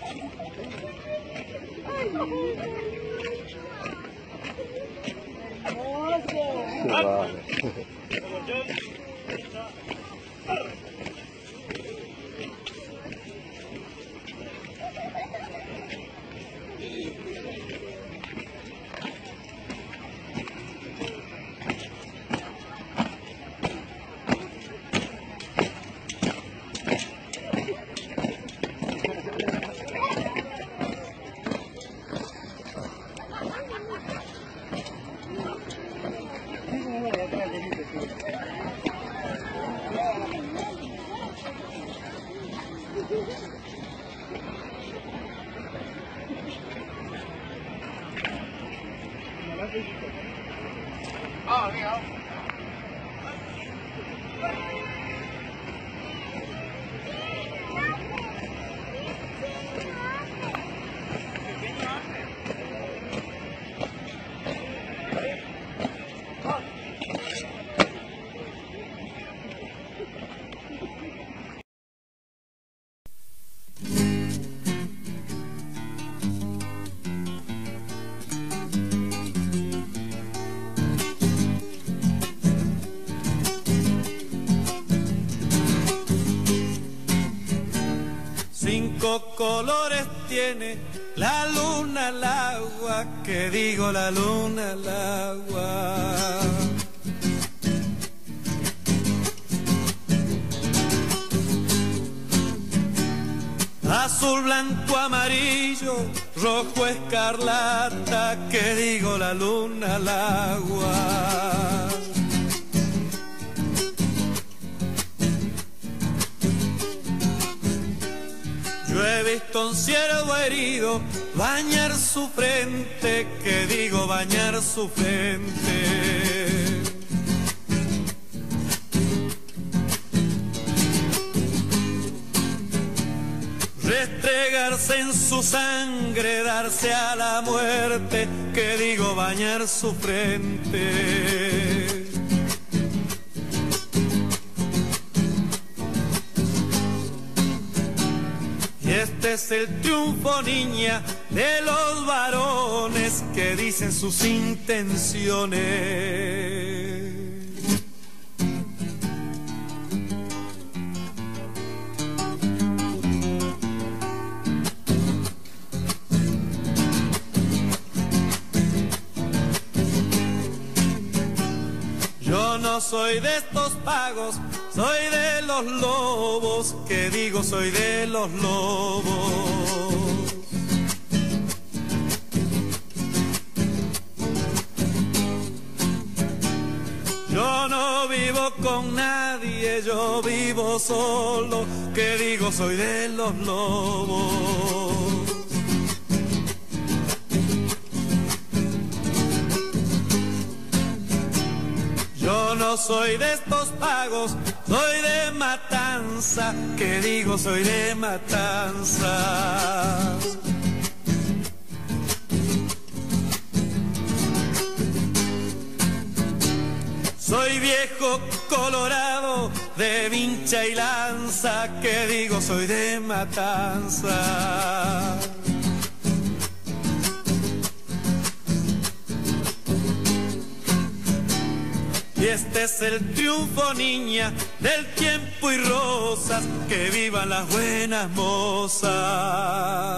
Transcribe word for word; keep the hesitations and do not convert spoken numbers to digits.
Qué vale. Ờ, nghe không? Cinco colores tiene la luna al agua, que digo la luna al agua. Azul, blanco, amarillo, rojo, escarlata, que digo la luna al agua. Yo he visto un ciervo herido bañar su frente, que digo bañar su frente. Restregarse en su sangre, darse a la muerte, que digo bañar su frente. Y este es el triunfo, niña, de los varones que dicen sus intenciones. Yo no soy de estos pagos, soy de los lobos, que digo soy de los lobos. Yo no vivo con nadie, yo vivo solo, que digo soy de los lobos. Yo no soy de estos pagos, soy de matanza, que digo soy de matanza. Soy viejo colorado de vincha y lanza, que digo soy de matanza. Y este es el triunfo, niña, del tiempo y rosas, que vivan las buenas mozas.